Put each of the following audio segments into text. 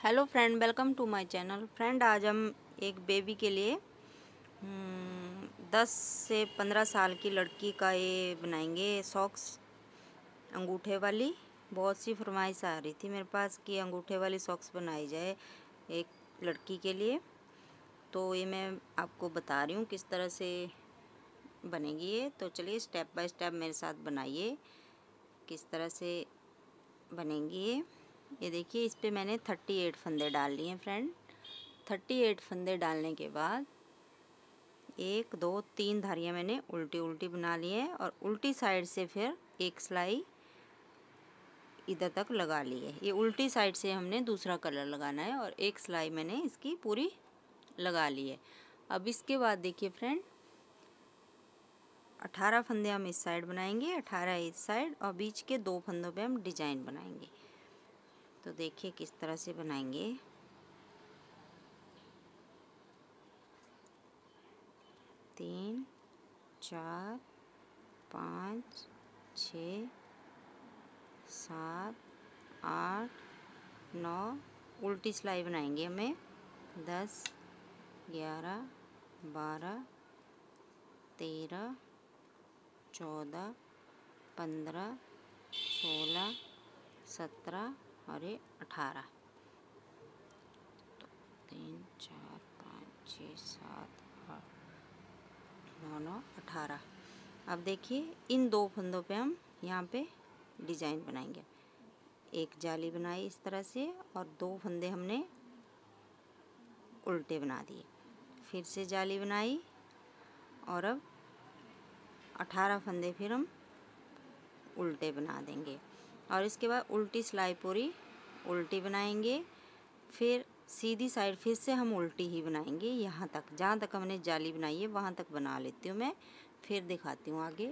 Hello friend, welcome to my channel. Friend, आज हम एक बेबी के लिए 10 से 15 साल की लड़की का ये बनाएंगे सॉक्स, अंगूठे वाली। बहुत सी फरमाइश आ रही थी मेरे पास कि अंगूठे वाली सॉक्स बनाई जाए एक लड़की के लिए। तो ये मैं आपको बता रही हूँ किस तरह से बनेगी ये। तो चलिए स्टेप बाय स्टेप मेरे साथ बनाइए किस तरह से बनेंगी ये देखिए, इस पे मैंने 38 फंदे डाल लिए हैं फ्रेंड। 38 फंदे डालने के बाद 1 2 3 धारियाँ मैंने उल्टी उल्टी बना ली हैं और उल्टी साइड से फिर एक सिलाई इधर तक लगा ली है। ये उल्टी साइड से हमने दूसरा कलर लगाना है और एक सिलाई मैंने इसकी पूरी लगा ली है। अब इसके बाद देखिए फ्रेंड, 18 फंदे हम इस साइड बनाएंगे, 18 इस साइड, और बीच के 2 फंदों पे हम डिजाइन बनाएंगे। तो देखिए किस तरह से बनाएंगे। 3 4 5 6 7 8 9 उल्टी सिलाई बनाएंगे हमें। 10 11 12 13 14 15 16 17 और ये 18। तो 3 4 5 6 7 8 9 9 18। अब देखिए इन 2 फंदों पे हम यहाँ पे डिजाइन बनाएंगे। एक जाली बनाई इस तरह से और 2 फंदे हमने उल्टे बना दिए, फिर से जाली बनाई और अब 18 फंदे फिर हम उल्टे बना देंगे और इसके बाद उल्टी सिलाई पूरी उल्टी बनाएंगे। फिर सीधी साइड फिर से हम उल्टी ही बनाएंगे, यहाँ तक जहाँ तक हमने जाली बनाई है वहाँ तक बना लेती हूँ मैं, फिर दिखाती हूँ आगे।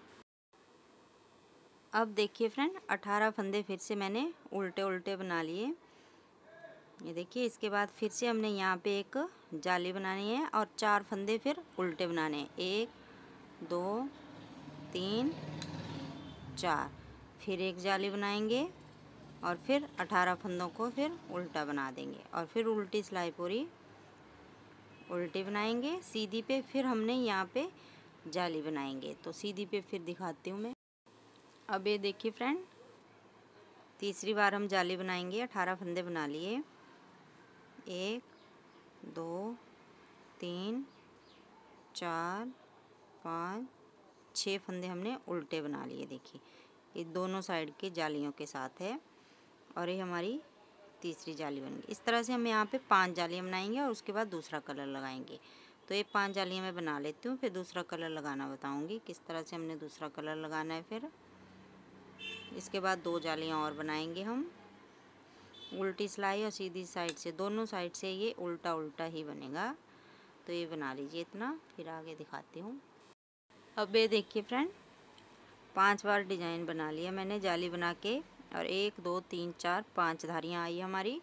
अब देखिए फ्रेंड, 18 फंदे फिर से मैंने उल्टे उल्टे बना लिए। ये देखिए, इसके बाद फिर से हमने यहाँ पे एक जाली बनानी है और 4 फंदे फिर उल्टे बनाने हैं। 1 2 3 4, फिर एक जाली बनाएंगे और फिर 18 फंदों को फिर उल्टा बना देंगे और फिर उल्टी सिलाई पूरी उल्टी बनाएंगे। सीधी पे फिर हमने यहाँ पे जाली बनाएंगे। तो सीधी पे फिर दिखाती हूँ मैं। अब ये देखिए फ्रेंड, तीसरी बार हम जाली बनाएंगे। 18 फंदे बना लिए, 1 2 3 4 5 6 फंदे हमने उल्टे बना लिए। देखिए ये दोनों साइड के जालियों के साथ है और ये हमारी तीसरी जाली बन गई। इस तरह से हम यहाँ पे 5 जालियाँ बनाएंगे और उसके बाद दूसरा कलर लगाएंगे। तो ये 5 जालियाँ मैं बना लेती हूँ, फिर दूसरा कलर लगाना बताऊँगी किस तरह से हमने दूसरा कलर लगाना है। फिर इसके बाद 2 जालियाँ और बनाएंगे हम, उल्टी सिलाई और सीधी साइड से, दोनों साइड से ये उल्टा उल्टा ही बनेगा। तो ये बना लीजिए इतना, फिर आगे दिखाती हूँ। अब ये देखिए फ्रेंड, 5 बार डिजाइन बना लिया मैंने जाली बना के और 1 2 3 4 5 धारियाँ आई हमारी।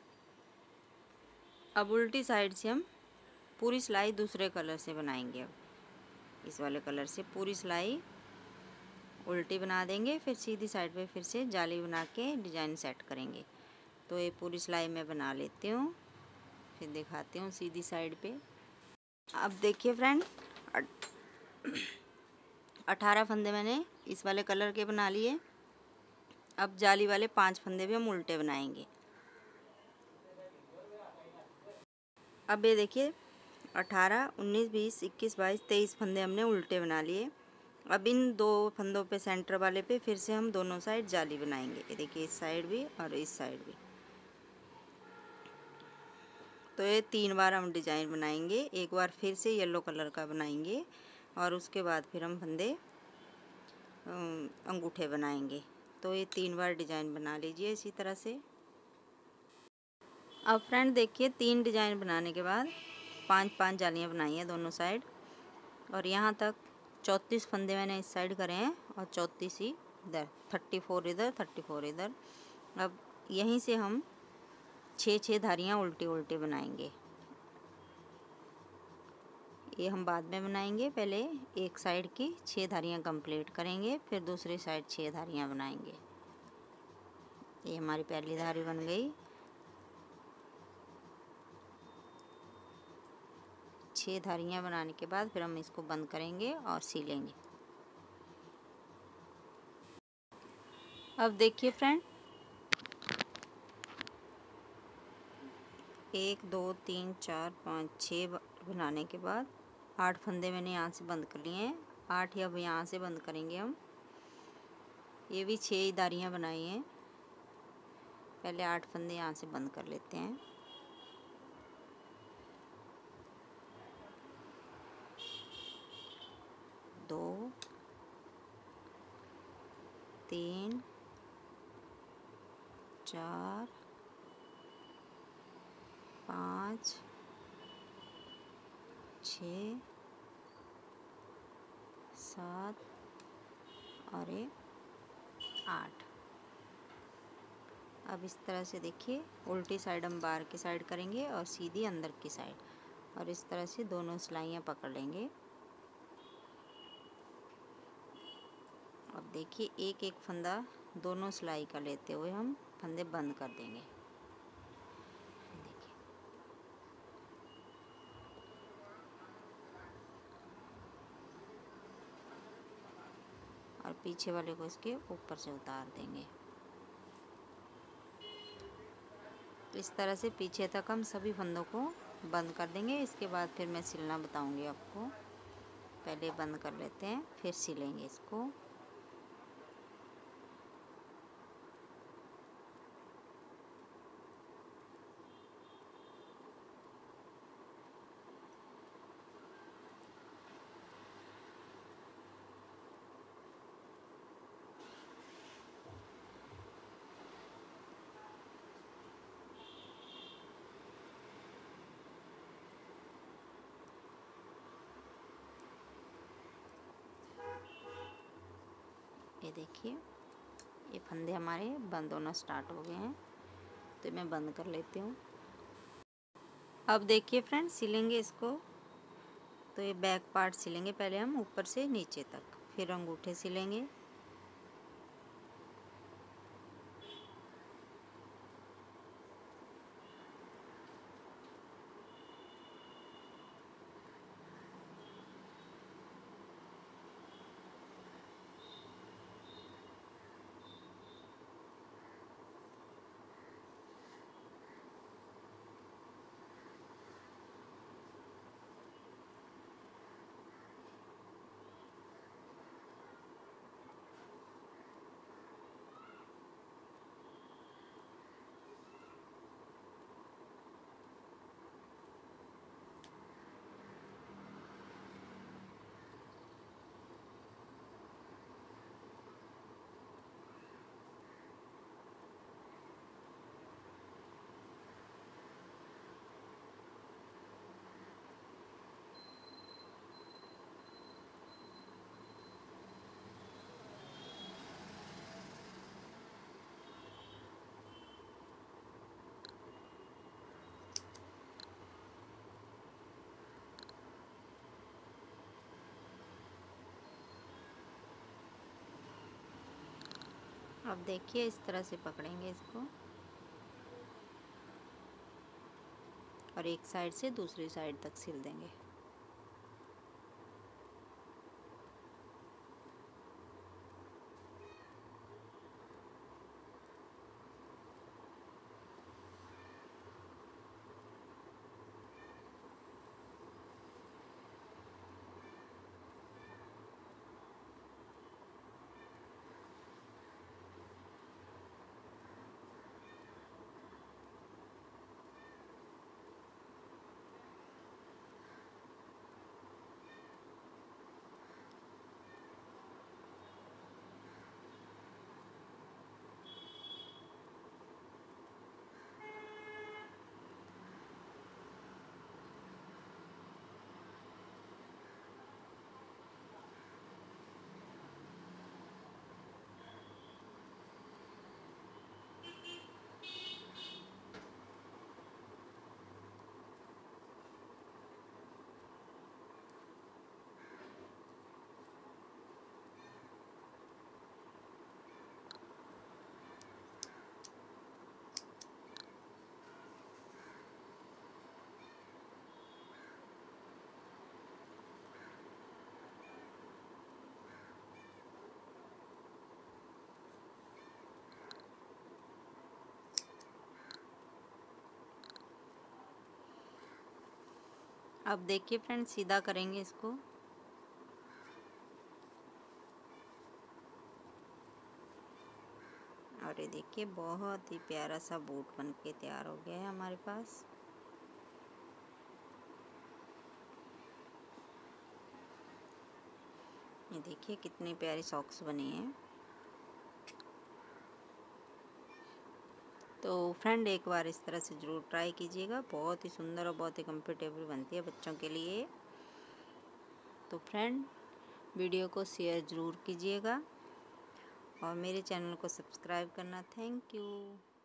अब उल्टी साइड से हम पूरी सिलाई दूसरे कलर से बनाएंगे। अब इस वाले कलर से पूरी सिलाई उल्टी बना देंगे, फिर सीधी साइड पे फिर से जाली बना के डिजाइन सेट करेंगे। तो ये पूरी सिलाई मैं बना लेती हूँ, फिर दिखाती हूँ सीधी साइड पे। अब देखिए फ्रेंड, 18 फंदे मैंने इस वाले कलर के बना लिए। अब जाली वाले 5 फंदे भी हम उल्टे बनाएंगे। अब ये देखिए, 18 19 20 21 22 23 फंदे हमने उल्टे बना लिए। अब इन 2 फंदों पे सेंटर वाले पे फिर से हम दोनों साइड जाली बनाएंगे। ये देखिए, इस साइड भी और इस साइड भी। तो ये 3 बार हम डिजाइन बनाएंगे। एक बार फिर से येलो कलर का बनाएंगे और उसके बाद फिर हम फंदे अंगूठे बनाएंगे। तो ये 3 बार डिजाइन बना लीजिए इसी तरह से। अब फ्रेंड देखिए, 3 डिजाइन बनाने के बाद 5 जालियाँ बनाई हैं दोनों साइड और यहाँ तक 34 फंदे मैंने इस साइड करे हैं और 34 ही इधर, 34 इधर 34 इधर। अब यहीं से हम 6 धारियाँ उल्टी उल्टी बनाएंगे। ये हम बाद में बनाएंगे, पहले एक साइड की 6 धारियाँ कंप्लीट करेंगे, फिर दूसरी साइड 6 धारियाँ बनाएंगे। ये हमारी पहली धारी बन गई। 6 धारियाँ बनाने के बाद फिर हम इसको बंद करेंगे और सिलेंगे। अब देखिए फ्रेंड, 1 2 3 4 5 6 बनाने के बाद 8 फंदे मैंने यहाँ से बंद कर लिए हैं। 8 ही अब यहाँ से बंद करेंगे हम। ये भी 6 ही धारियाँ बनाई हैं। पहले 8 फंदे यहाँ से बंद कर लेते हैं। दो, 3 4 5 6 7 और 8। अब इस तरह से देखिए, उल्टी साइड हम बाहर की साइड करेंगे और सीधी अंदर की साइड, और इस तरह से दोनों सिलाइयाँ पकड़ लेंगे। अब देखिए, एक एक फंदा दोनों सिलाई का लेते हुए हम फंदे बंद कर देंगे। देखिए, और पीछे वाले को इसके ऊपर से उतार देंगे। इस तरह से पीछे तक हम सभी फंदों को बंद कर देंगे। इसके बाद फिर मैं सिलना बताऊंगी आपको। पहले बंद कर लेते हैं, फिर सिलेंगे इसको। ये देखिए, ये फंदे हमारे बंद होना स्टार्ट हो गए हैं, तो मैं बंद कर लेती हूँ। अब देखिए फ्रेंड, सिलेंगे इसको। तो ये बैक पार्ट सिलेंगे पहले हम ऊपर से नीचे तक, फिर अंगूठे सिलेंगे। अब देखिए, इस तरह से पकड़ेंगे इसको और एक साइड से दूसरी साइड तक सिल देंगे। अब देखिए फ्रेंड, सीधा करेंगे इसको। और ये देखिए बहुत ही प्यारा सा बूट बन के तैयार हो गया है हमारे पास। ये देखिए कितनी प्यारी सॉक्स बनी है। तो फ्रेंड एक बार इस तरह से ज़रूर ट्राई कीजिएगा, बहुत ही सुंदर और बहुत ही कंफर्टेबल बनती है बच्चों के लिए। तो फ्रेंड वीडियो को शेयर ज़रूर कीजिएगा और मेरे चैनल को सब्सक्राइब करना। Thank you.